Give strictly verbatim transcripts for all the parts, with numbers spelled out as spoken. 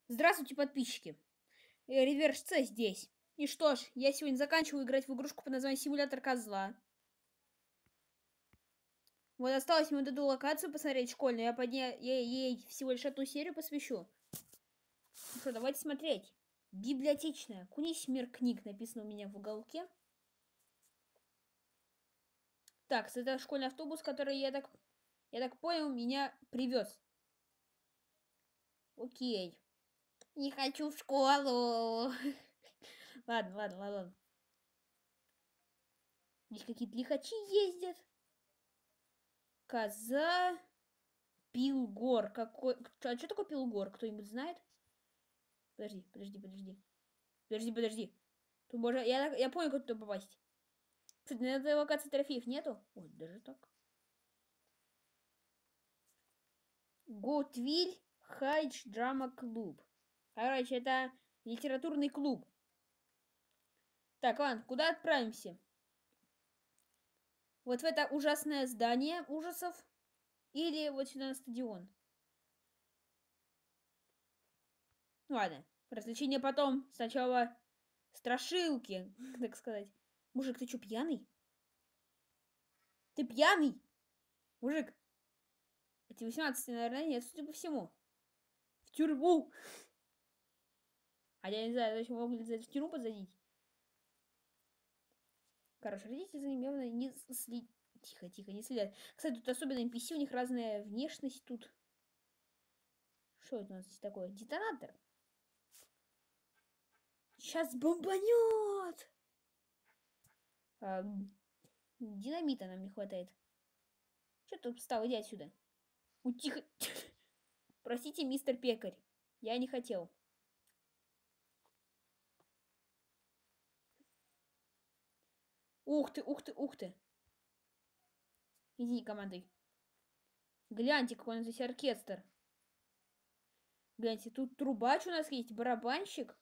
Здравствуйте, подписчики. Э, Реверс С здесь. И что ж, я сегодня заканчиваю играть в игрушку под названием Симулятор Козла. Вот осталось мне вот эту локацию посмотреть школьную. Я, под ней, я ей всего лишь одну серию посвящу. Ну что, давайте смотреть. Библиотечная. Кунись мир книг, написано у меня в уголке. Так, это школьный автобус, который, я так, я так понял, меня привез. Окей. Не хочу в школу. Ладно, ладно, ладно. Здесь какие-то лихачи ездят. Коза... Пилгор. Какой... А что такое Пилгор? Кто-нибудь знает? Подожди, подожди, подожди. Подожди, подожди. Тут можно... Я, я понял, как туда попасть. Кстати, на этой локации трофеев нету. Ой, даже так. Готвиль Хайдж Драма Клуб. Короче, это литературный клуб. Так, ладно, куда отправимся? Вот в это ужасное здание ужасов? Или вот сюда на стадион? Ну ладно, развлечения потом. Сначала страшилки, так сказать. Мужик, ты чё, пьяный? Ты пьяный? Мужик, эти восемнадцать, наверное, нет, судя по всему. В тюрьму. А я не знаю, зачем могли за в тюрьму посадить. Короче, родители за ним явно не следят. Тихо, тихо, не следят. Кстати, тут особенно эн пи си, у них разная внешность тут. Что это у нас здесь такое? Детонатор. Сейчас бомбанет. А, динамита нам не хватает. Что ты тут встал? Иди отсюда. У, тихо. Простите, мистер Пекарь. Я не хотел. Ух ты, ух ты, ух ты. Иди, командой. Гляньте, какой у нас здесь оркестр. Гляньте, тут трубач у нас есть, барабанщик.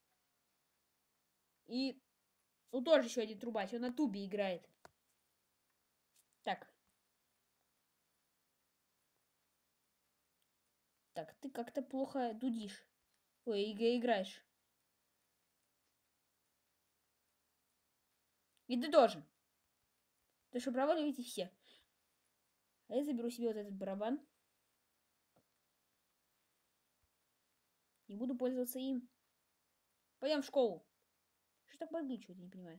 И ну тоже еще один трубач, он на тубе играет. Так. Так, ты как-то плохо дудишь. Ой, играешь. И ты тоже. Ты что, проваливаете все? А я заберу себе вот этот барабан. И буду пользоваться им. Пойдем в школу. Что так подглючивает, я не понимаю.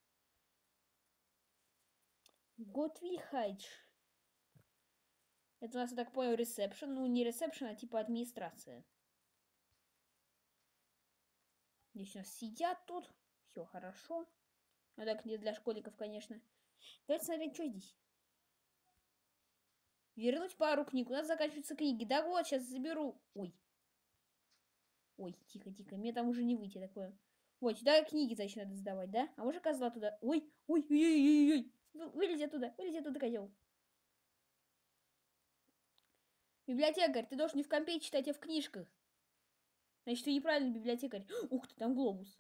Готвиль Хайдж. Это у нас, я так понял, ресепшн. Ну, не ресепшн, а типа администрация. Здесь у нас сидят тут. Все хорошо. Ну так, не для школьников, конечно. Давайте смотреть, что здесь. Вернуть пару книг. У нас заканчиваются книги. Да вот, сейчас заберу. Ой. Ой, тихо, тихо. Мне там уже не выйти такое. Вот, сюда книги, значит, надо сдавать, да? А может козла туда? Ой, ой, ой, ой, ой, ой. Вылези оттуда, вылези оттуда, козел. Библиотекарь, ты должен не в компе читать, а в книжках. Значит, ты неправильный библиотекарь. Ух ты, там глобус.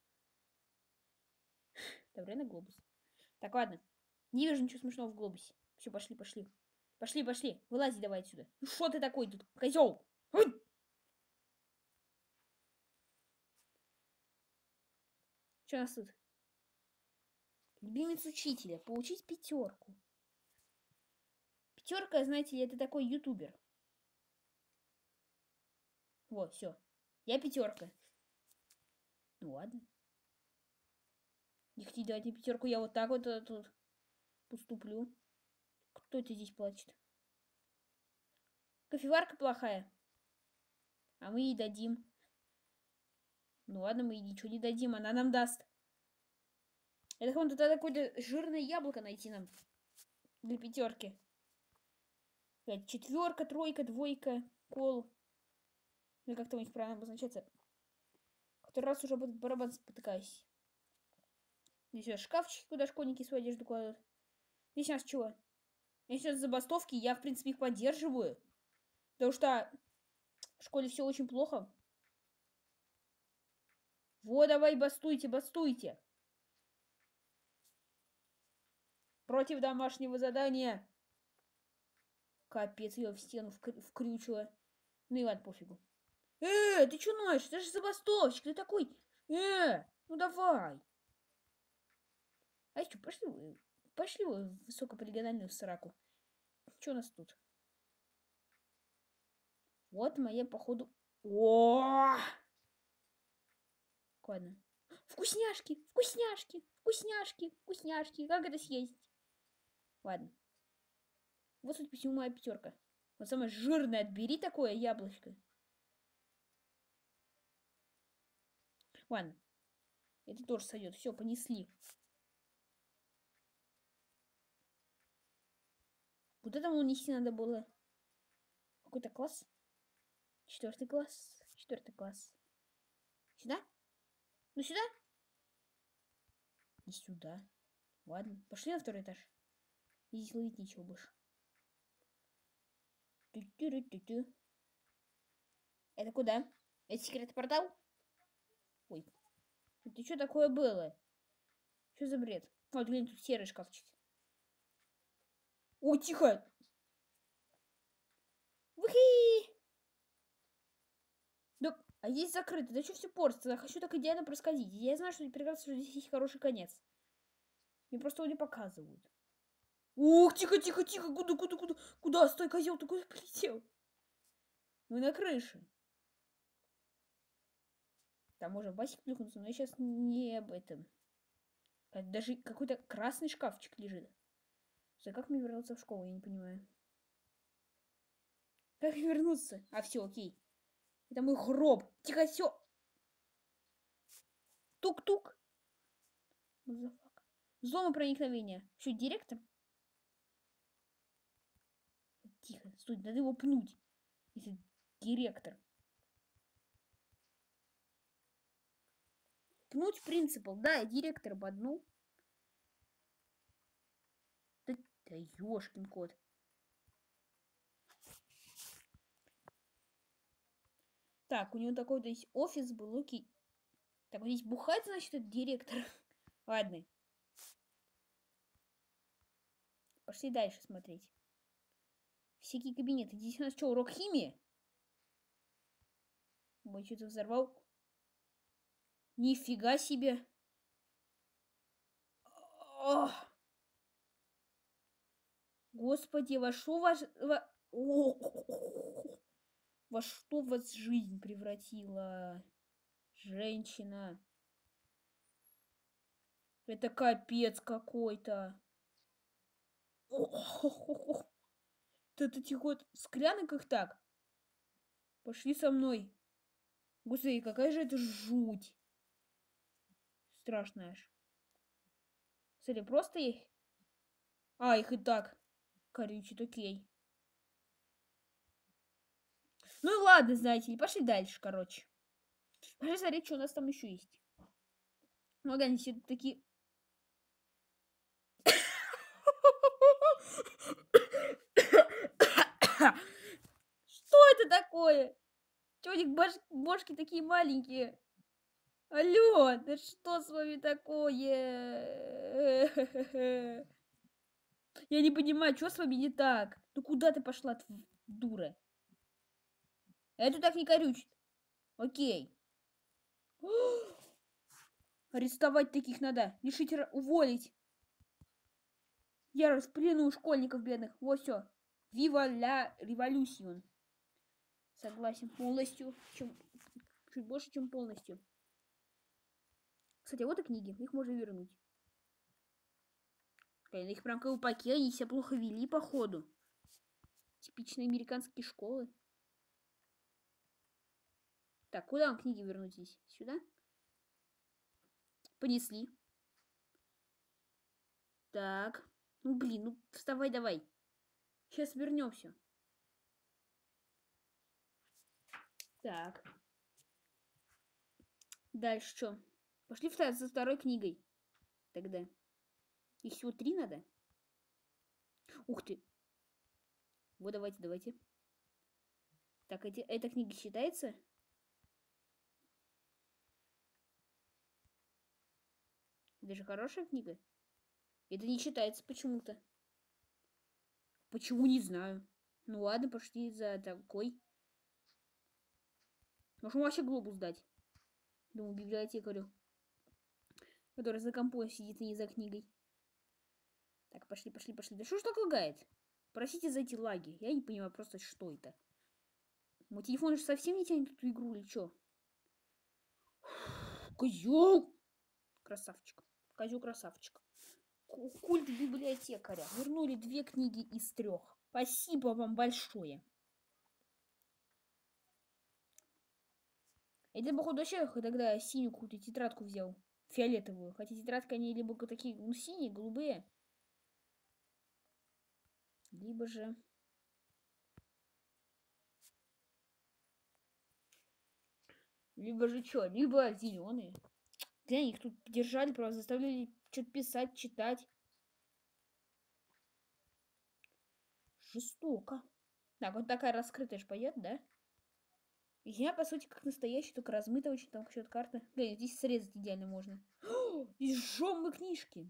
Там реально глобус. Так, ладно. Не вижу ничего смешного в глобусе. Все, пошли, пошли. Пошли, пошли. Вылази давай отсюда. Ну что ты такой тут, козел? Что у нас тут? Любимец учителя. Получить пятерку. Пятерка, знаете ли, это такой ютубер. Вот, все. Я пятерка. Ну ладно. Не хотите давать мне пятерку, я вот так вот uh, тут поступлю. Кто это здесь плачет? Кофеварка плохая. А мы ей дадим. Ну ладно, мы ей ничего не дадим, она нам даст. Это вон туда какое-то жирное яблоко найти нам. Для пятерки. Четверка, тройка, двойка, кол. Ну как-то у них правильно обозначается. Который раз уже будет барабан спотыкаюсь. Здесь шкафчики, куда школьники свою одежду кладут. Здесь у нас чего? Если это забастовки, я, в принципе, их поддерживаю. Потому что в школе все очень плохо. Вот, давай, бастуйте, бастуйте. Против домашнего задания. Капец, ее в стену вкр- вкрючила. Ну и ладно, пофигу. Э, ты чё ноешь? Ты же забастовщик, ты такой. Э, ну давай. А что, пошли, вы- пошли вы в высокополигональную сраку. Что у нас тут? Вот моя, походу... О! Ладно. Вкусняшки, вкусняшки, вкусняшки, вкусняшки. Как это съесть? Ладно. Вот, судя по всему, моя пятерка. Вот самое жирное, отбери такое яблочко. Ладно. Это тоже сойдет. Все, понесли. Куда там унести надо было? Какой-то класс? Четвертый класс. Четвертый класс. Сюда? Ну сюда? И сюда. Ладно. Пошли на второй этаж. Здесь ловить нечего больше. Тю-тю-рю-тю-тю. Это куда? Это секретный портал? Ой. Это что такое было? Что за бред? Вот, глянь, тут серый шкафчик. О, тихо! Выхи! Да, а здесь закрыто. Да что все портится? Я хочу так идеально проскользить. Я знаю, что прекрасно, что здесь есть хороший конец. Мне просто его не показывают. Ух, тихо, тихо, тихо. Куда, куда, куда? Куда? Стой, козел, ты куда полетел? Мы на крыше. Там можно в басик плюхнуться, но я сейчас не об этом. Даже какой-то красный шкафчик лежит. Стой, как мне вернуться в школу? Я не понимаю. Как вернуться? А, все, окей. Это мой гроб. Тихо, все. Тук-тук. Взлома проникновения. Что, директор? Тихо, стой, надо его пнуть. Если директор. Пнуть принципал. Да, я директор боднул. Да, да ёшкин кот. Так, у него такой-то есть офис был, окей. Так, вот здесь бухать, значит, это директор. Ладно. Пошли дальше смотреть. Всякие кабинеты. Здесь у нас что, урок химии? Ой, что-то взорвал. Нифига себе. Ох. Господи, во что ваш... Во... во что вас жизнь превратила? Женщина. Это капец какой-то. Тут этих вот склянок их так. Пошли со мной. Господи, какая же это жуть. Страшная аж. Смотри, просто их... А, их и так корючит, окей. Ну и ладно, знаете ли, пошли дальше, короче. Пошли смотреть, что у нас там еще есть. Ну, они все такие... Что это такое? Чего у них баш... бошки такие маленькие? Алло, да что с вами такое? Я не понимаю, что с вами не так? Ну куда ты пошла, дура? Это так не корючит. Окей. Арестовать таких надо. Лишить, уволить. Я расплену школьников бедных. Вот все. Вива ля революцион. Согласен полностью. Чем... Чуть больше, чем полностью. Кстати, вот и книги. Их можно вернуть. Их прям колпаки, они себя плохо вели, походу. Типичные американские школы. Так, куда вам книги вернуть здесь? Сюда? Понесли. Так. Ну, блин, ну вставай давай. Сейчас вернемся. Так. Дальше что? Пошли за второй книгой. Тогда. Их всего три надо? Ух ты. Вот, давайте, давайте. Так, эти, эта книга считается? Это же хорошая книга. Это не считается почему-то. Почему, не знаю. Ну ладно, пошли за такой. Может, ему вообще глобус дать? Думаю, библиотекарю, который за компом сидит и не за книгой. Так, пошли, пошли, пошли. Да что ж так лагает? Простите за эти лаги. Я не понимаю просто, что это. Мой телефон же совсем не тянет эту игру или что? Козел! Красавчик. Козел красавчик. Культ библиотекаря. Вернули две книги из трех. Спасибо вам большое. Это, походу, вообще тогда синюю какую-то тетрадку взял. Фиолетовую. Хотя тетрадка они либо такие, ну, синие, голубые. Либо же... Либо же что? Либо зеленые. Где они их тут держали, просто заставляли что-то писать, читать. Жестоко. Так, вот такая раскрытая ж пойдет, да? Я, по сути, как настоящий, только размыто очень, там счет карты. Блин, здесь срезать идеально можно. О, и сжём мы книжки.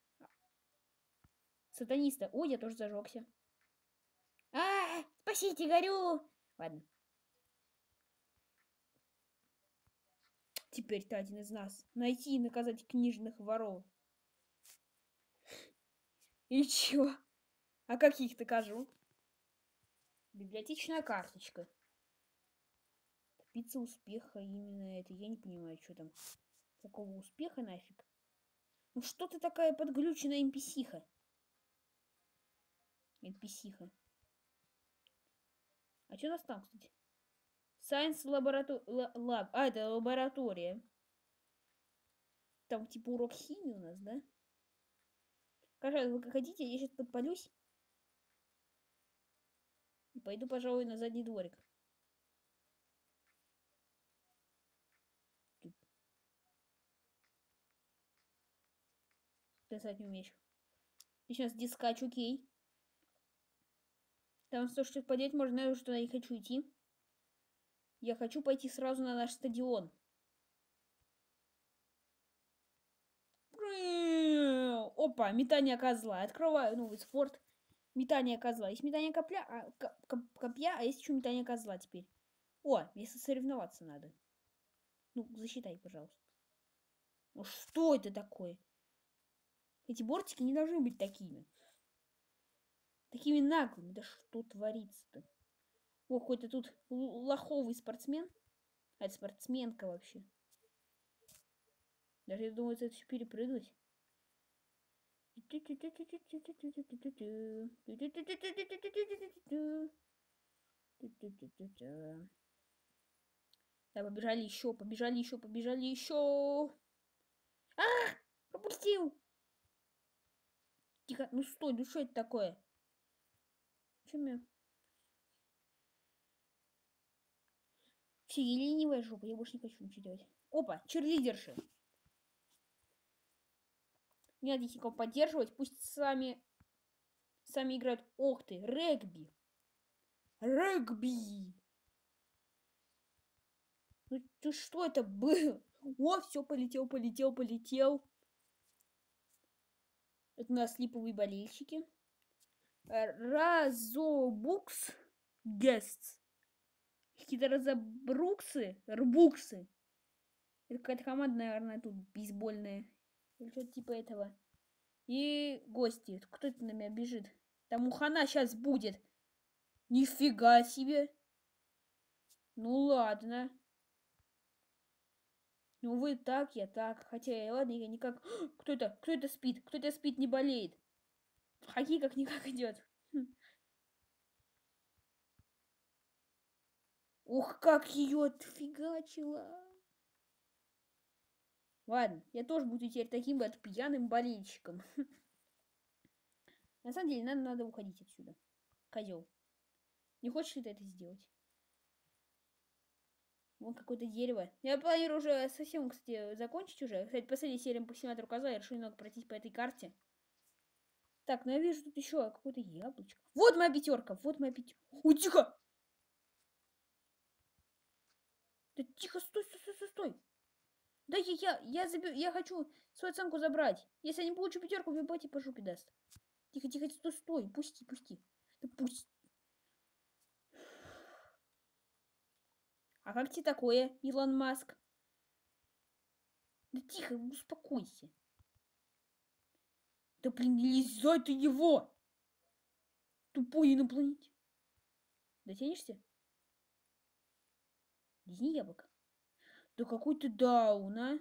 Сатаниста. Ой, я тоже зажегся. А, -а, -а спасите, горю. Ладно. Теперь ты один из нас. Найти и наказать книжных воров. И чё? А как я их докажу? Библиотечная карточка. Добиться успеха именно это. Я не понимаю, что там. Какого успеха нафиг? Ну что ты такая подглюченная эн пи си-ха? эн пи си-ха. А что у нас там, кстати? Science Lab. А, это лаборатория. Там типа урок химии у нас, да? Пожалуйста, вы как хотите, я сейчас подпалюсь. И пойду, пожалуй, на задний дворик. Писать не умеешь. И сейчас дискач, окей. Там сто штук подеть можно, я уже туда не хочу идти. Я хочу пойти сразу на наш стадион. Опа, метание козла. Открываю новый спорт. Метание козла. Есть метание копля, а, коп, копья, а есть еще метание козла теперь. О, если соревноваться надо. Ну, засчитай, пожалуйста. Ну что это такое? Эти бортики не должны быть такими. Такими наглыми. Да что творится-то? О, какой-то тут лоховый спортсмен. А это спортсменка вообще. Даже я думаю, это все перепрыгнуть. Да, побежали еще, побежали еще, побежали еще. А, пропустил. Тихо, ну стой, ну что это такое? Чем я? Все, я ленивая жопа, я больше не хочу ничего делать. Опа, черлидерши. Не надо их никого поддерживать, пусть сами, сами играют. Ох ты, регби. Регби. Ну, ну что это было? О, все, полетел, полетел, полетел. Это у нас липовые болельщики. Разобукс Гестс. Какие-то разобруксы, рбуксы. Это какая-то команда, наверное, тут бейсбольная. Или что-то типа этого. И гости. Кто это на меня бежит? Там ухана сейчас будет. Нифига себе. Ну ладно. Ну вы так, я так. Хотя, ладно, я никак... Кто это? Кто это спит? Кто это спит, не болеет? Хоккей как-никак идет. Ух, как ее отфигачила. Ладно, я тоже буду теперь таким вот пьяным болельщиком. На самом деле, нам надо уходить отсюда. Козел. Не хочешь ли ты это сделать? Вон какое-то дерево. Я планирую уже совсем, кстати, закончить уже. Кстати, последняя серия по симулятору козла. Я решил немного пройтись по этой карте. Так, ну я вижу тут еще какое-то яблочко. Вот моя пятерка, вот моя пятерка. Ой, тихо! Да тихо, стой, стой, стой, стой, стой. Да я, я, я, заб... я хочу свою оценку забрать. Если я не получу пятерку, мне батя по жопе даст. Тихо, тихо, стой, стой, пусти, пусти. Да пусть. А как тебе такое, Илон Маск? Да тихо, успокойся. Да блин, не лезай ты его! Тупой инопланетянин. Дотянешься? Лизни яблоко. Да какой ты даун, а?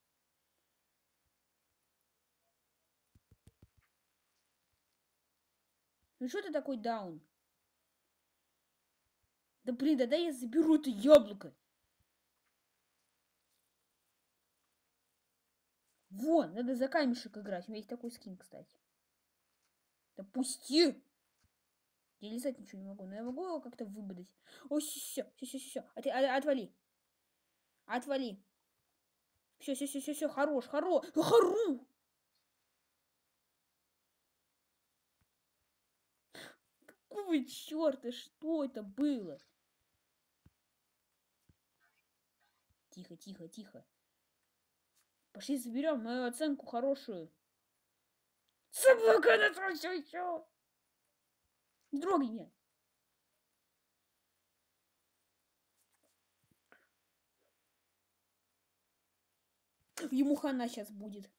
Ну что ты такой даун? Да блин, да дай я заберу это яблоко. Вон, надо за камешек играть. У меня есть такой скин, кстати. Да пусти! Я лизать ничего не могу, но я могу его как-то выбодать. Ой, все, все, все, все, От, отвали. Отвали. Все, все, все, все, все, хорош, хорош, хорош. Какого черта, что это было? Тихо, тихо, тихо. Пошли заберем мою оценку хорошую. Собака на все, еще. Не трогай меня. Ему хана сейчас будет.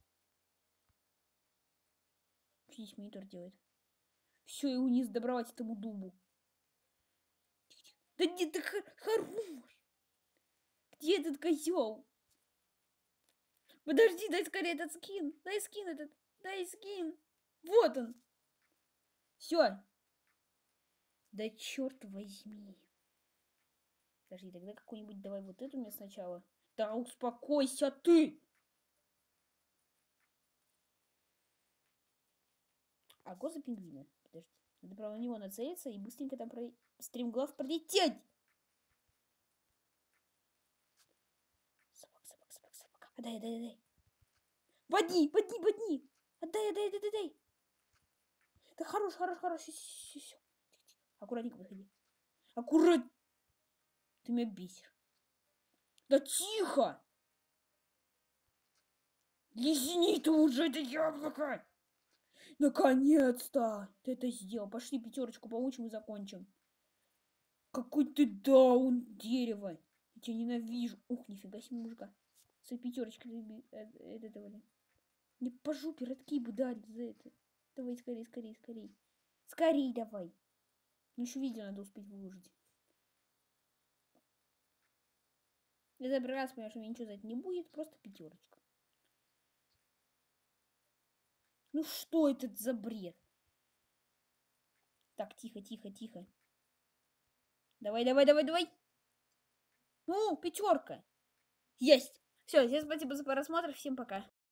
Что здесь монитор делает? Все, его не сдобровать этому дубу. Да не ты хорош. Где этот козел? Подожди, дай скорее этот скин. Дай скин этот. Дай скин. Вот он. Все. Да черт возьми. Подожди, тогда какой-нибудь давай вот эту мне сначала. Да успокойся ты. А го за пингвина? Подожди. Надо прямо на него нацелиться и быстренько там про... стримглав пролететь. Собак, собак, собак, собак. Отдай, отдай, отдай. Водни, водни, водни. Отдай, отдай, отдай, отдай. Да хорош, хорош, хорош. Все, все, все. Аккуратненько подходи. Аккурат. Ты меня бесишь. Да тихо. Лизни ты уже это яблоко. Наконец-то ты это сделал. Пошли пятерочку получим и закончим. Какой ты даун, дерево. Я тебя ненавижу. Ух, нифига себе, мужика. С пятерочкой это давали. Мне по жопе родки бы дали за это. Давай скорей, скорей, скорей. Скорей давай. Ну еще видео надо успеть выложить. Я за раз понимаю, что мне ничего за это не будет. Просто пятерочка. Ну что это за бред? Так, тихо, тихо, тихо. Давай, давай, давай, давай. Ну, пятерка. Есть. Все, всем спасибо за просмотр. Всем пока.